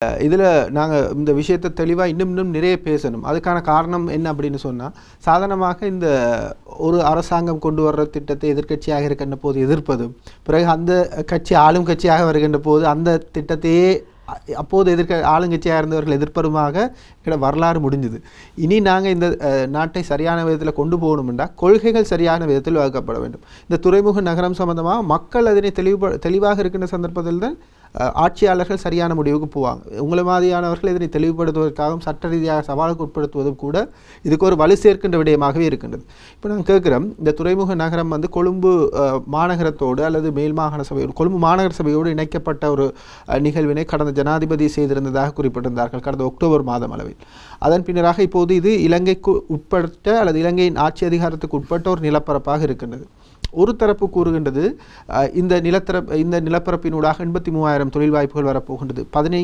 இதில் நாங்கள் இந்த விஷயத்தை தெளிவாக இன்னும் நிறைய பேசணும். அதுக்கான காரணம் என்ன அப்படின்னு சொன்னால், சாதாரணமாக இந்த ஒரு அரசாங்கம் கொண்டு வர்ற திட்டத்தை எதிர்க்கட்சியாக இருக்கின்ற போது எதிர்ப்பதும், பிறகு அந்த கட்சி ஆளும் கட்சியாக வருகின்ற போது அந்த திட்டத்தையே அப்போது ஆளுங்கட்சியாக இருந்தவர்கள் எதிர்ப்பதுமாக வரலாறு முடிஞ்சுது. இனி நாங்கள் இந்த நாட்டை சரியான விதத்தில் கொண்டு போகணும்னா கொள்கைகள் சரியான விதத்தில் வகுக்கப்பட வேண்டும். இந்த துறைமுக நகரம் சம்பந்தமாக மக்கள் அதனை தெளிவாக இருக்கின்ற சந்தர்ப்பத்தில் தான் ஆட்சியாளர்கள் சரியான முடிவுக்கு போவாங்க. உங்களை மாதிரியானவர்கள் இதனை தெளிவுபடுத்துவதற்காகவும் சட்ட ரீதியாக சவாலுக்கு உட்படுத்துவதும் கூட இதுக்கு ஒரு வலு சேர்க்கின்ற விடயமாகவே இருக்கின்றது. இப்போ நாங்கள் கேட்குறோம், இந்த துறைமுக நகரம் கொழும்பு மாநகரத்தோடு அல்லது மேல் மாகாண சபையோடு கொழும்பு மாநகர சபையோடு இணைக்கப்பட்ட ஒரு நிகழ்வினை கடந்த ஜனாதிபதி செய்திருந்ததாக குறிப்பிட்டிருந்தார்கள் கடந்த அக்டோபர் மாதம் அளவில். அதன் பின்னராக இப்போது இது இலங்கைக்கு உட்பட்ட அல்லது இலங்கையின் ஆட்சி அதிகாரத்துக்கு உட்பட்ட ஒரு நிலப்பரப்பாக இருக்கின்றது. ஒரு தரப்பு கூறுகின்றது இந்த நிலப்பரப்பினூடாக 83,000 தொழில் வாய்ப்புகள் வரப்போகின்றது,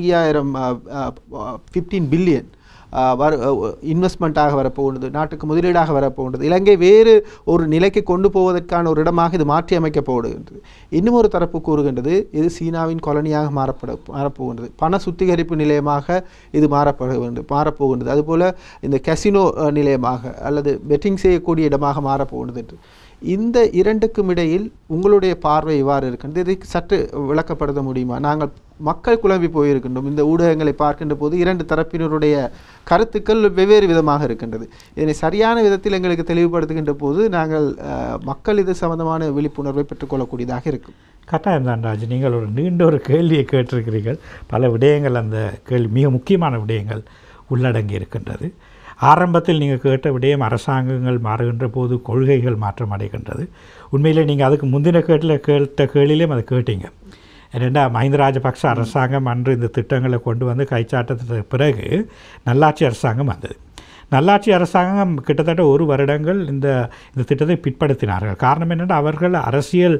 15 பில்லியன் இன்வெஸ்ட்மெண்ட்டாக வரப்போகின்றது, நாட்டுக்கு முதலீடாக வரப்போகின்றது, இலங்கை வேறு ஒரு நிலைக்கு கொண்டு போவதற்கான ஒரு இடமாக இது மாற்றி அமைக்கப்படுகின்றது. இன்னும் ஒரு தரப்பு கூறுகின்றது இது சீனாவின் கொலனியாக மாறப்போகின்றது, பண சுத்திகரிப்பு நிலையமாக இது மாறப்போகின்றது, அதுபோல் இந்த கசினோ நிலையமாக அல்லது பெட்டிங் செய்யக்கூடிய இடமாக மாறப்போகின்றது என்று. இந்த இரண்டுக்கும் இடையில் உங்களுடைய பார்வை இவ்வாறு இருக்கின்றது. இதை சற்று விளக்கப்படுத்த முடியுமா? நாங்கள் மக்கள் குழம்பி போயிருக்கின்றோம். இந்த ஊடகங்களை பார்க்கின்ற போது இரண்டு தரப்பினருடைய கருத்துக்கள் வெவ்வேறு விதமாக இருக்கின்றது. இதனை சரியான விதத்தில் எங்களுக்கு தெளிவுபடுத்துகின்ற போது நாங்கள் மக்கள் இது சம்பந்தமான விழிப்புணர்வை பெற்றுக்கொள்ளக்கூடியதாக இருக்கும். கட்டாயம் தான் ராஜ், நீங்கள் ஒரு நீண்ட ஒரு கேள்வியை கேட்டிருக்கிறீர்கள். பல விடயங்கள் அந்த கேள்வி மிக முக்கியமான விடயங்கள் உள்ளடங்கி இருக்கின்றது. ஆரம்பத்தில் நீங்கள் கேட்ட விடயம் அரசாங்கங்கள் மாறுகின்ற போது கொள்கைகள் மாற்றம் அடைகின்றது. உண்மையிலே நீங்கள் அதுக்கு முந்தின கேட்ட கேள்வியிலேயும் அதை கேட்டீங்க. ஏனெண்டா மஹிந்த ராஜபக்ஷ அரசாங்கம் அன்று இந்த திட்டங்களை கொண்டு வந்து கைச்சாட்டத்துக்கு பிறகு நல்லாட்சி அரசாங்கம் வந்தது. நல்லாட்சி அரசாங்கம் கிட்டத்தட்ட 1 வருடங்கள் இந்த திட்டத்தை பிற்படுத்தினார்கள். காரணம் என்னென்னா, அவர்கள் அரசியல்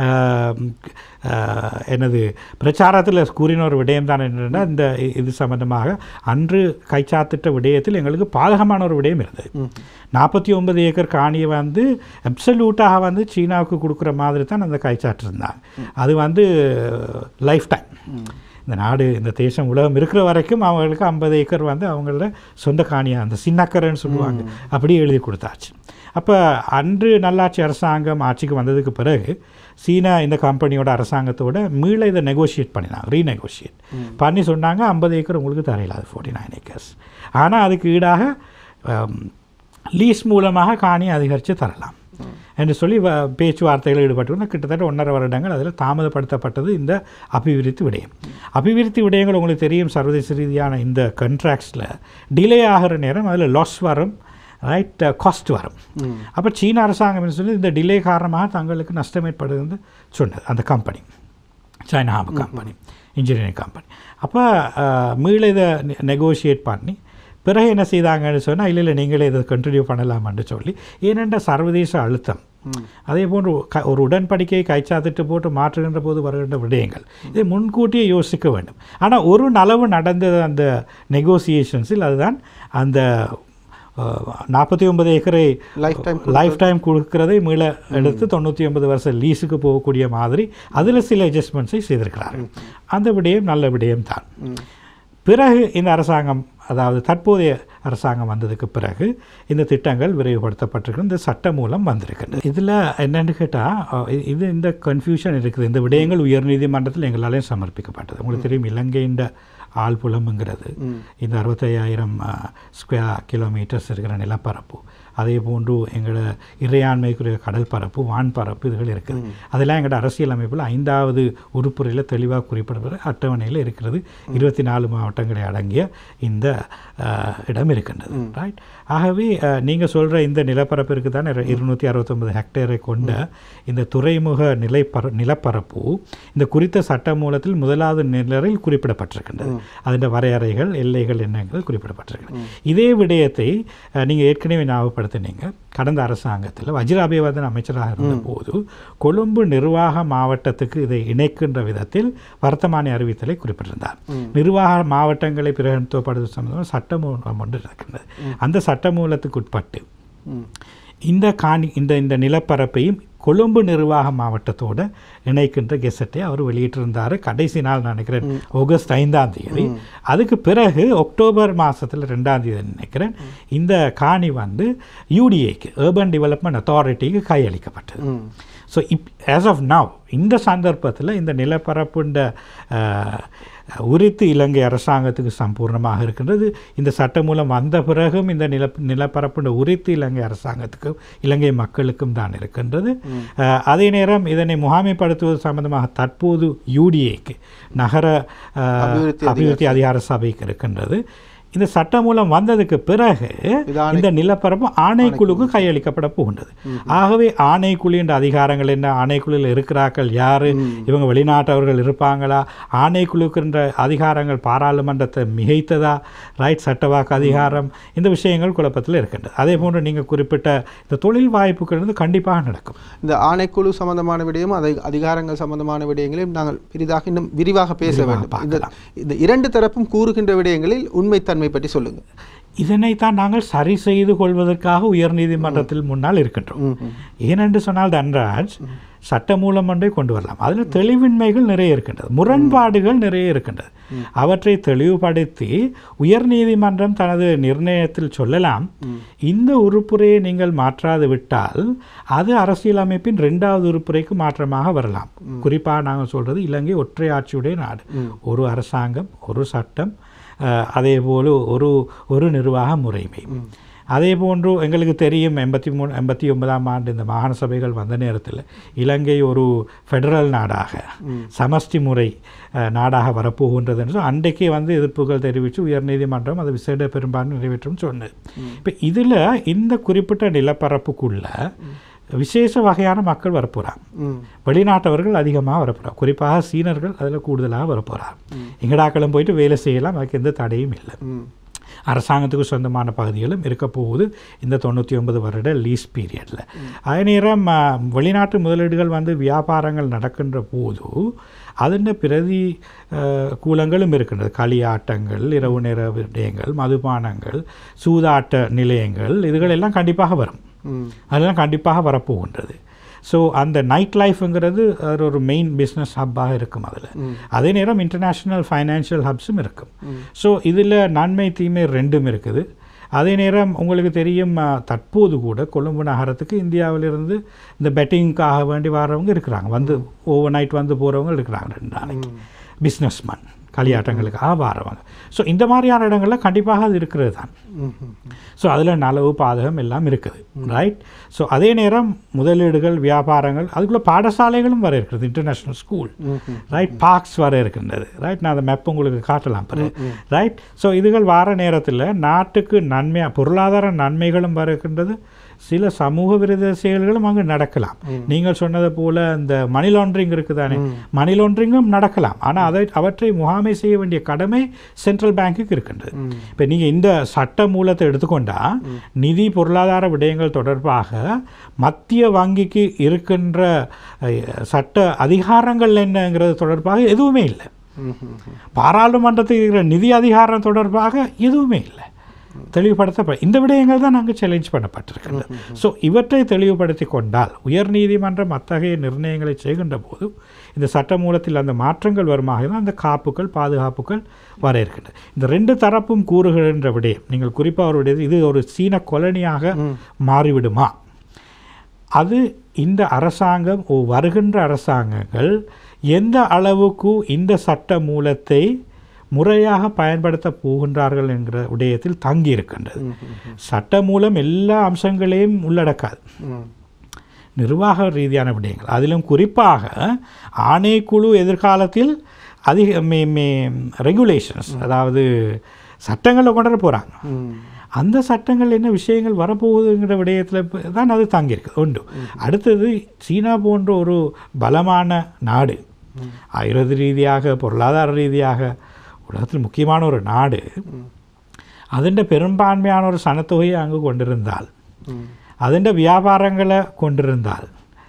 பிரச்சாரத்தில் கூறின ஒரு விடயம் தான் என்னென்னா, இது சம்பந்தமாக அன்று கைச்சாத்திட்ட விடயத்தில் எங்களுக்கு பாதகமான ஒரு விடயம் இருந்தது. 49 ஏக்கர் காணியை அப்சல்யூட்டாக சீனாவுக்கு கொடுக்குற மாதிரி தான் அந்த கைச்சாட்டிருந்தாங்க. அது லைஃப் டைம். இந்த நாடு இந்த தேசம் உலகம் இருக்கிற வரைக்கும் அவங்களுக்கு 50 ஏக்கர் அவங்களோட சொந்த காணியாக அந்த சின்னக்கரைன்னு சொல்லுவாங்க, அப்படியே எழுதி கொடுத்தாச்சு. அப்போ அன்று நல்லாட்சி அரசாங்கம் ஆட்சிக்கு வந்ததுக்கு பிறகு சீனா இந்த கம்பெனியோட அரசாங்கத்தோட மீள இதை நெகோஷியேட் பண்ணினாங்க, ரீநெகோஷியேட் பண்ணி சொன்னாங்க 50 ஏக்கர் உங்களுக்கு தரையில், அது 49 ஏக்கர்ஸ். ஆனால் அதுக்கு ஈடாக லீஸ் மூலமாக காணியை அதிகரித்து தரலாம் என்று சொல்லி பேச்சுவார்த்தைகள் ஈடுபட்டு கிட்டத்தட்ட 1.5 வருடங்கள் அதில் தாமதப்படுத்தப்பட்டது இந்த அபிவிருத்தி விடயம். அபிவிருத்தி விடயங்கள் உங்களுக்கு தெரியும், சர்வதேச ரீதியான இந்த கண்ட்ராக்ட்ஸில் டிலே ஆகிற நேரம் அதில் லாஸ் வரும், ரைட், காஸ்ட் வரும். அப்போ சீன அரசாங்கம் சொல்லி இந்த டிலே காரணமாக தங்களுக்கு நஷ்டம் ஏற்படுதுன்னு சொன்னது அந்த company, China company, engineering company. அப்போ மீள இதை நெகோஷியேட் பண்ணி பிறகு என்ன செய்தாங்கன்னு சொன்னால், இல்லை நீங்களே இதை கண்டினியூ பண்ணலாமான்னு சொல்லி, ஏனென்ற சர்வதேச அழுத்தம், அதே போன்று ஒரு உடன்படிக்கையை கைச்சாத்திட்டு போட்டு மாற்றுகின்ற போது வருகின்ற விடயங்கள் இதை முன்கூட்டியே யோசிக்க வேண்டும். ஆனால் ஒரு நலவு நடந்தது அந்த நெகோசியேஷன்ஸில், அதுதான் அந்த 49 ஏக்கரை லைஃப் டைம் கொடுக்கிறதை மீள எடுத்து 99 வருஷம் லீஸுக்கு போகக்கூடிய மாதிரி அதில் சில அட்ஜஸ்ட்மெண்ட்ஸை செய்திருக்கிறார்கள். அந்த விடயம் நல்ல விடயம் தான். பிறகு இந்த அரசாங்கம், அதாவது தற்போதைய அரசாங்கம் வந்ததுக்கு பிறகு இந்த திட்டங்கள் விரைவுபடுத்தப்பட்டிருக்கு, இந்த சட்ட மூலம் வந்திருக்குது. இதில் என்னென்னு கேட்டால் இந்த கன்ஃபியூஷன் இருக்குது. இந்த விடயங்கள் உயர்நீதிமன்றத்தில் எங்களாலேயும் சமர்ப்பிக்கப்பட்டது. உங்களுக்கு தெரியும், இலங்கையின் ஆழ்புலம்ங்கிறது இந்த 65,000 ஸ்கொயர் கிலோமீட்டர்ஸ் இருக்கிற நிலப்பரப்பு, அதே போன்று எங்களோட இறையாண்மைக்குரிய கடல் பரப்பு, வான்பரப்பு இதுகள் இருக்குது. அதெல்லாம் எங்களோட அரசியல் அமைப்பில் 5வது உறுப்புறையில் தெளிவாக குறிப்பிடப்படுற அட்டவணையில் இருக்கிறது. 24 மாவட்டங்களை அடங்கிய இந்த இடம் இருக்கின்றது, ரைட். ஆகவே நீங்கள் சொல்கிற இந்த நிலப்பரப்பு இருக்குது தான் 269 ஹெக்டேரை கொண்ட இந்த துறைமுக நிலப்பரப்பு இந்த குறித்த சட்ட மூலத்தில் 1வது நிலையில் குறிப்பிடப்பட்டிருக்கின்றது. அதன் வரையறைகள், எல்லைகள் என்னங்கள் குறிப்பிடப்பட்டிருக்கின்றன. இதே விடயத்தை நீங்கள் ஏற்கனவே ஞாபகப்படுத்தினீங்க. கடந்த அரசாங்கத்தில் வஜிராபேவர்தன அமைச்சராக இருந்த போது கொழும்பு நிர்வாக மாவட்டத்துக்கு இதை இணைக்கின்ற விதத்தில் வர்த்தமானி அறிவித்தலை குறிப்பிட்டிருந்தார். நிர்வாக மாவட்டங்களை பிரகடனப்படுத்துவது சம்பந்தமாக சட்டமூலம் ஒன்று இருக்கின்றது. அந்த சட்டமூலத்துக்கு உட்பட்டு இந்த நிலப்பரப்பையும் கொழும்பு நிர்வாக மாவட்டத்தோடு இணைக்கின்ற கெசட்டை அவர் வெளியிட்டிருந்தார். கடைசி நாள் நினைக்கிறேன் ஆகஸ்ட் 5ஆம் தேதி. அதுக்கு பிறகு அக்டோபர் மாதத்தில் 2ஆம் தேதி நினைக்கிறேன் இந்த காணி வந்து UDAக்கு அர்பன் டெவலப்மெண்ட் அத்தாரிட்டிக்கு கையளிக்கப்பட்டது. ஸோ ஆஸ் ஆஃப் நவ் இந்த சந்தர்ப்பத்தில் இந்த நிலப்பரப்புண்ட உரித்து இலங்கை அரசாங்கத்துக்கு சம்பூர்ணமாக இருக்கின்றது. இந்த சட்டம் மூலம் வந்த பிறகும் இந்த நிலப்பரப்புண்ட உரித்து இலங்கை அரசாங்கத்துக்கும் இலங்கை மக்களுக்கும் தான் இருக்கின்றது. அதே நேரம் இதனை முகாமைப்படுத்துவது சம்பந்தமாக தற்போது UDAக்கு நகர அபிவிருத்தி அதிகார சபைக்கு இருக்கின்றது. இந்த சட்டம் மூலம் வந்ததுக்கு பிறகு இந்த நிலப்பரப்பு ஆணைக்குழுக்கு கையளிக்கப்பட போகின்றது. ஆகவே ஆணைக்குழு என்ற அதிகாரங்கள் என்ன, ஆணைக்குழுவில் இருக்கிறார்கள் யார், இவங்க வெளிநாட்டவர்கள் இருப்பாங்களா, ஆணைக்குழுக்கின்ற அதிகாரங்கள் பாராளுமன்றத்தை மிகைத்ததா, ரைட், சட்டவாக்கு அதிகாரம், இந்த விஷயங்கள் குழப்பத்தில் இருக்கின்றது. அதே போன்று நீங்கள் குறிப்பிட்ட இந்த தொழில் வாய்ப்புகள் வந்து கண்டிப்பாக நடக்கும். இந்த ஆணைக்குழு சம்பந்தமான விடயம், அதிகாரங்கள் சம்பந்தமான விடயங்களையும் நாங்கள் பெரிதாக இன்னும் விரிவாக பேச வேண்டும். இந்த இரண்டு தரப்பும் கூறுகின்ற விடயங்களில் உண்மைத்தன்மை பற்றி சொல்லுங்க. இதனைத்தான் நாங்கள் சரி செய்து கொள்வதற்காக உயர்நீதிமன்றத்தில் முன்னால் இருக்கின்றோம். ஏனென்று சொன்னால் தன்ராஜ் சட்டமூலம் ஒன்றை கொண்டு வரலாம். அதில் தெளிவின்மைகள் நிறைய இருக்கின்றது, முரண்பாடுகள் நிறைய இருக்கின்றது. அவற்றை தெளிவுபடுத்தி உயர்நீதிமன்றம் தனது நிர்ணயத்தில் சொல்லலாம், இந்த உறுப்புரையை நீங்கள் மாற்றாது விட்டால் அது அரசியலமைப்பின் 2வது உறுப்புரைக்கு மாற்றமாக வரலாம். குறிப்பாக நாங்கள் சொல்கிறது இலங்கை ஒற்றை ஆட்சியுடைய நாடு, ஒரு அரசாங்கம், ஒரு சட்டம், அதே போல் ஒரு நிர்வாக முறைமை. அதே போன்று எங்களுக்கு தெரியும் 89ஆம் ஆண்டு இந்த மாகாண சபைகள் வந்த நேரத்தில் இலங்கை ஒரு ஃபெடரல் நாடாக, சமஷ்டி முறை நாடாக வரப்போகின்றது என்று அன்றைக்கே வந்து எதிர்ப்புகள் தெரிவித்து உயர்நீதிமன்றம் அது விசேட பெரும்பான்மை நிறைவேற்றும் சொன்னது. இப்போ இதில் இந்த குறிப்பிட்ட நிலப்பரப்புக்குள்ள விசேஷ வகையான மக்கள் வரப்போகிறாங்க, வெளிநாட்டவர்கள் அதிகமாக வரப்போகிறாங்க, குறிப்பாக சீனர்கள் அதில் கூடுதலாக வரப்போகிறாங்க. எங்கடாக்களும் போயிட்டு வேலை செய்யலாம், அதுக்கு எந்த தடையும் இல்லை. அரசாங்கத்துக்கு சொந்தமான பகுதிகளும் இருக்க போகுது இந்த 99 வருட லீஸ் பீரியடில். அதே நேரம் வெளிநாட்டு முதலீடுகள் வந்து வியாபாரங்கள் நடக்கின்ற போது அதன் பிரதி கூலங்களும் இருக்கின்றது. களியாட்டங்கள், இரவு நேர விடயங்கள், மதுபானங்கள், சூதாட்ட நிலையங்கள், இதுகள் எல்லாம் கண்டிப்பாக வரும். அதெல்லாம் கண்டிப்பாக வரப்போகின்றது. ஸோ அந்த நைட் லைஃப்ங்கிறது அது ஒரு மெயின் பிஸ்னஸ் ஹப்பாக இருக்கும் அதில். அதே நேரம் இன்டர்நேஷ்னல் ஃபைனான்ஷியல் ஹப்ஸும் இருக்கும். ஸோ இதில் நன்மை தீமை ரெண்டும் இருக்குது. அதே நேரம் உங்களுக்கு தெரியும், தற்போது கூட கொழும்பு நகரத்துக்கு இந்தியாவிலிருந்து இந்த பெட்டிங்காக வேண்டி வரவங்க இருக்கிறாங்க, வந்து ஓவர் நைட் வந்து போகிறவங்க இருக்கிறாங்க 2 நாளைக்கு, பிஸ்னஸ்மேன் களியாட்டங்களுக்காக வரவங்க. ஸோ இந்த மாதிரியான இடங்களில் கண்டிப்பாக அது இருக்கிறது தான். ஸோ அதில் நலவு பாதகம் எல்லாம் இருக்குது, ரைட். ஸோ அதே நேரம் முதலீடுகள், வியாபாரங்கள், அதுக்குள்ளே பாடசாலைகளும் வர இருக்கிறது, இன்டர்நேஷ்னல் ஸ்கூல், ரைட், பார்க்ஸ் வர இருக்கின்றது, ரைட். நான் அந்த மேப் உங்களுக்கு காட்டலாம் பிறகு, ரைட். ஸோ இதுகள் வர நேரத்தில் நாட்டுக்கு நன்மையாக பொருளாதார நன்மைகளும் வர இருக்கின்றது, சில சமூக விரோத செயல்களும் அங்கு நடக்கலாம். நீங்கள் சொன்னது போல இந்த மணி லாண்டரிங் இருக்குதானே, மணி லாண்டரிங்கும் நடக்கலாம். ஆனால் அவற்றை முகாமை செய்ய வேண்டிய கடமை சென்ட்ரல் பேங்க்குக்கு இருக்கின்றது. இப்போ நீங்கள் இந்த சட்ட மூலத்தை எடுத்துக்கொண்டால் நிதி பொருளாதார விடயங்கள் தொடர்பாக மத்திய வங்கிக்கு இருக்கின்ற சட்ட அதிகாரங்கள் என்னங்கிறது தொடர்பாக எதுவுமே இல்லை. பாராளுமன்றத்துக்கு இருக்கிற நிதி அதிகாரம் தொடர்பாக எதுவுமே இல்லை, தெளிவுபடுத்த. இந்த விடயங்கள் தான் நாங்கள் சேலஞ்ச் பண்ணப்பட்டிருக்கிறது. ஸோ இவற்றை தெளிவுபடுத்தி கொண்டால் உயர்நீதிமன்றம் அத்தகைய நிர்ணயங்களை செய்கின்ற போது இந்த சட்ட மூலத்தில் அந்த மாற்றங்கள் வருமாக தான் அந்த காப்புகள், பாதுகாப்புகள் வர இருக்கின்றது. இந்த 2 தரப்பும் கூறுகின்ற விடயம், நீங்கள் குறிப்பாக அவருடைய இது ஒரு சீன கொலனியாக மாறிவிடுமா, அது இந்த அரசாங்கம் வருகின்ற அரசாங்கங்கள் எந்த அளவுக்கு இந்த சட்ட மூலத்தை முறையாக பயன்படுத்த போகின்றார்கள் என்கிற விடயத்தில் தங்கி இருக்கின்றது. சட்ட மூலம் எல்லா அம்சங்களையும் உள்ளடக்காது, நிர்வாக ரீதியான விடயங்கள். அதிலும் குறிப்பாக ஆணைக்குழு எதிர்காலத்தில் அதிக ரெகுலேஷன்ஸ், அதாவது சட்டங்களை கொண்டு வர போகிறாங்க. அந்த சட்டங்கள் என்ன விஷயங்கள் வரப்போகுதுங்கிற விடயத்தில் தான் அது தங்கியிருக்கு ஒன்று. அடுத்தது சீனா போன்ற ஒரு பலமான நாடு, ஆயுத ரீதியாக பொருளாதார ரீதியாக உலகத்தில் முக்கியமான ஒரு நாடு, അതിൻ്റെ பெரும்பான்மையான ஒரு சனத்தொகையை அங்கு கொண்டிருந்தால், അതിൻ്റെ வியாபாரங்களை கொண்டிருந்தால்,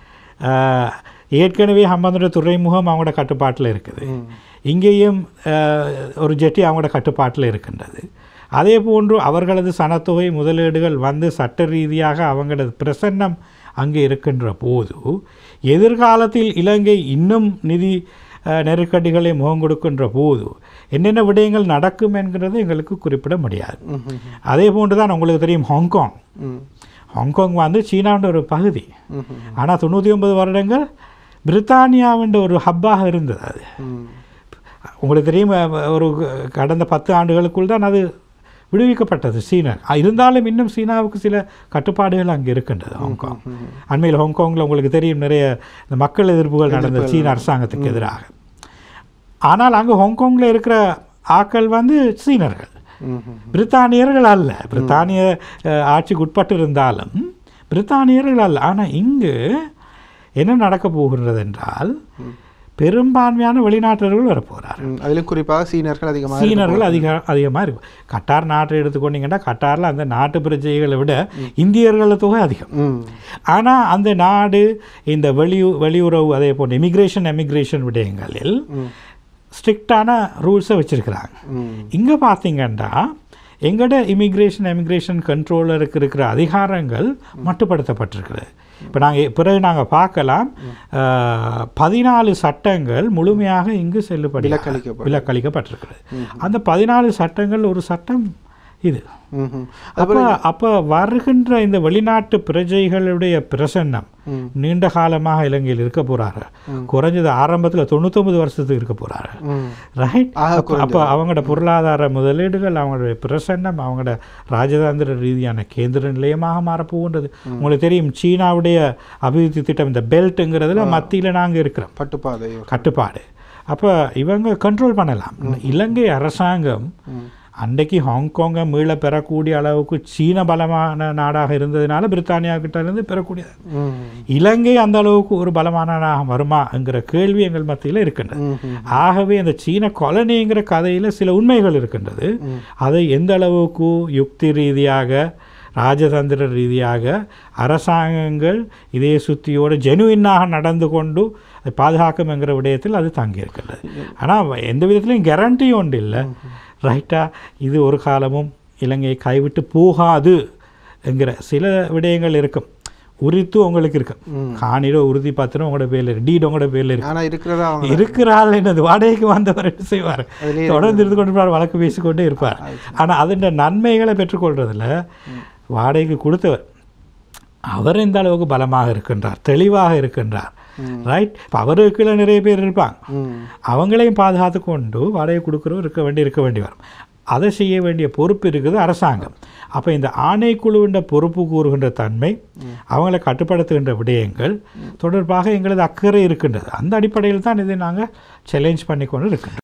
ஏற்கனவே ஹம்பந்தோட துறைமுகம் அவங்களோட கட்டுப்பாட்டில் இருக்குது, இங்கேயும் ஒரு ஜெட்டி அவங்களோட கட்டுப்பாட்டில் இருக்கின்றது. அதே போன்று அவர்களது சனத்தொகை முதலீடுகள் வந்து சட்ட ரீதியாக அவங்களது பிரசன்னம் அங்கே இருக்கின்ற போது எதிர்காலத்தில் இலங்கை இன்னும் நிதி நெருக்கடிகளை முகம் கொடுக்கின்ற போது என்னென்ன விடயங்கள் நடக்கும் என்கிறது எங்களுக்கு குறிப்பிட முடியாது. அதே போன்று தான் உங்களுக்கு தெரியும் ஹாங்காங். ஹாங்காங் வந்து சீனாவின் ஒரு பகுதி. ஆனால் 99 வருடங்கள் பிரித்தானியாவின் ஒரு ஹப்பாக இருந்தது. அது உங்களுக்கு தெரியும், ஒரு கடந்த 10 ஆண்டுகளுக்குள் தான் அது விடுவிக்கப்பட்டது சீனா. இருந்தாலும் இன்னும் சீனாவுக்கு சில கட்டுப்பாடுகள் அங்கே இருக்கின்றது ஹாங்காங். அண்மையில் ஹாங்காங்கில் உங்களுக்கு தெரியும் நிறைய இந்த மக்கள் எதிர்ப்புகள் நடந்த சீன அரசாங்கத்துக்கு எதிராக. ஆனால் அங்கே ஹாங்காங்கில் இருக்கிற ஆக்கள் வந்து சீனர்கள், பிரித்தானியர்கள் அல்ல. பிரித்தானிய ஆட்சிக்கு உட்பட்டு இருந்தாலும் பிரித்தானியர்கள் அல்ல. ஆனால் இங்கு என்ன நடக்க போகின்றது என்றால் பெரும்பான்மையான வெளிநாட்டர்கள் வரப்போகிறார். அதிலும் குறிப்பாக சீனர்கள் அதிகமாக இருக்கும். கட்டார் நாட்டை எடுத்துக்கொண்டீங்கன்னா கட்டாரில் அந்த நாட்டு பிரஜைகளை விட இந்தியர்கள தொகை அதிகம். ஆனால் அந்த நாடு இந்த வெளியுறவு அதே போன்ற எமிக்ரேஷன் விடயங்களில் ஸ்ட்ரிக்டான ரூல்ஸை வச்சுருக்கிறாங்க. இங்கே பார்த்தீங்கன்னா எங்களோட எமிக்ரேஷன் கண்ட்ரோலருக்கு இருக்கிற அதிகாரங்கள் மட்டுப்படுத்தப்பட்டிருக்கிறது. இப்போ நாங்கள் பார்க்கலாம் 14 சட்டங்கள் முழுமையாக இங்கு செல்லுபடி விலக்களிக்கப்பட்டிருக்கிறது. அந்த 14 சட்டங்கள் ஒரு சட்டம் இது. அப்போ வருகின்ற இந்த வெளிநாட்டு பிரஜைகளுடைய பிரசன்னம் நீண்ட காலமாக இலங்கையில் இருக்க போறாரு. குறைஞ்சது ஆரம்பத்தில் 99 வருஷத்துக்கு இருக்க போறாரு. ரைட். அப்போ அவங்களோட பொருளாதார முதலீடுகள், அவங்களுடைய பிரசன்னம், அவங்களோட ராஜதந்திர ரீதியான கேந்திர நிலையமாக மாறப்போகின்றது. உங்களுக்கு தெரியும் சீனாவுடைய அபிவிருத்தி திட்டம் இந்த பெல்ட்டுங்கிறதுல மத்தியில் நாங்கள் இருக்கிறோம், கட்டுப்பாடு. அப்போ இவங்க கண்ட்ரோல் பண்ணலாம். இலங்கை அரசாங்கம் அன்றைக்கு ஹாங்காங்கை மீள பெறக்கூடிய அளவுக்கு சீன பலமான நாடாக இருந்ததுனால பிரித்தானியா கிட்ட இருந்து பெறக்கூடியது. இலங்கை அந்த அளவுக்கு ஒரு பலமான நாடாக வருமா என்கிற கேள்வி எங்கள் மத்தியில் இருக்கின்றது. ஆகவே அந்த சீன காலனிங்கிற கதையில் சில உண்மைகள் இருக்கின்றது. அதை எந்த அளவுக்கு யுக்தி ரீதியாக ராஜதந்திர ரீதியாக அரசாங்கங்கள் இதே சுத்தியோடு ஜெனுவின்னாக நடந்து கொண்டு அதை பாதுகாக்கும் என்கிற விடயத்தில் அது தங்கியிருக்கின்றது. ஆனால் எந்த விதத்திலையும் கேரண்டியும் ஒன்று இல்லை. ரைட்டா, இது ஒரு காலமும் இலங்கையை கைவிட்டு போகாது என்கிற சில விடயங்கள் இருக்கும். உரித்து உங்களுக்கு இருக்கும். காணிட உறுதி பத்திரம் உங்களோட பேரில் இருக்கு, டீட் உங்களோட பேரில் இருக்கு. இருக்கிறாள் என்னது வாடகைக்கு வந்தவர் என்ன செய்வார்? தொடர்ந்து இருந்து கொண்டு வழக்கு பேசிக்கொண்டே இருப்பார். ஆனால் அதன் நன்மைகளை பெற்றுக்கொள்றதில் வாடகைக்கு கொடுத்தவர் அவர் எந்த அளவுக்கு பலமாக இருக்கின்றார், தெளிவாக இருக்கின்றார். ரைட். இப்போ அவருக்குள்ள நிறைய பேர் இருப்பாங்க. அவங்களையும் பாதுகாத்து கொண்டு வாடகை கொடுக்குறவர் இருக்க வேண்டி வரும். அதை செய்ய வேண்டிய பொறுப்பு இருக்குது அரசாங்கம். அப்போ இந்த ஆணைக்குழுவின் பொறுப்பு கூறுகின்ற தன்மை, அவங்களை கட்டுப்படுத்துகின்ற விடயங்கள் தொடர்பாக எங்களது அக்கறை இருக்கின்றது. அந்த அடிப்படையில் தான் இதை நாங்கள் சேலஞ்ச் பண்ணி கொண்டு இருக்கின்றோம்.